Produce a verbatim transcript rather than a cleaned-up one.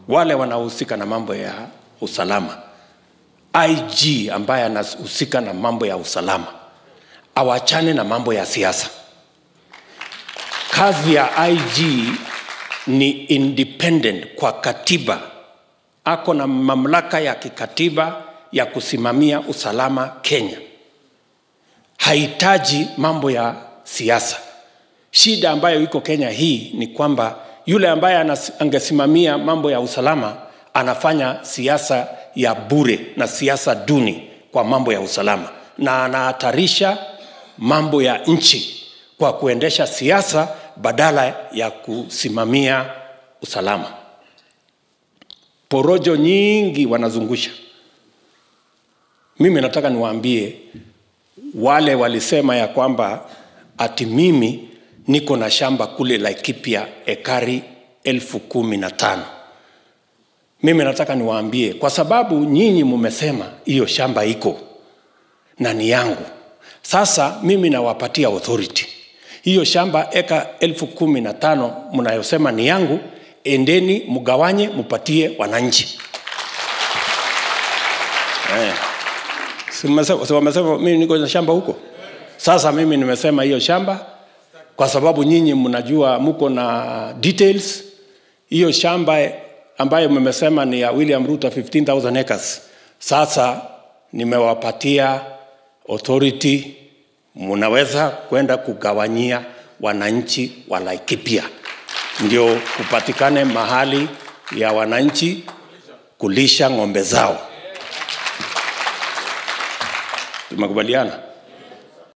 wale wanahusika na mambo ya usalama, I G ambaye anahusika na mambo ya usalama, awachane na mambo ya siasa. Kazi ya I G ni independent kwa katiba. Ako na mamlaka ya kikatiba ya kusimamia usalama Kenya. Haitaji mambo ya siasa. Shida ambayo iko Kenya hii ni kwamba yule ambaye angesimamia mambo ya usalama anafanya siasa ya bure na siasa duni kwa mambo ya usalama, na anahatarisha mambo ya nchi kwa kuendesha siasa badala ya kusimamia usalama. Porojo nyingi wanazungusha. Mimi nataka niwaambie wale walisema ya kwamba ati mimi niko na shamba kule Laikipia ekari elfu kumi na tano. Mimi nataka niwaambie, kwa sababu nyinyi mumesema hiyo shamba iko na ni yangu, sasa mimi nawapatia authority. Hiyo shamba eka elfu kumi na tano mnayosema ni yangu, endeni mugawanye mupatie wananchi. Eh. Si wamesema mimi niko na shamba huko. Sasa mimi nimesema hiyo shamba kwa sababu nyinyi mnajua mko na details. Hiyo shamba ambayo mmesema ni ya William Ruto fifteen thousand acres. Sasa nimewapatia authority, mnaweza kwenda kugawanyia wananchi wa Laikipia. Ndio kupatikane mahali ya wananchi kulisha ng'ombe zao. Tumekubaliana?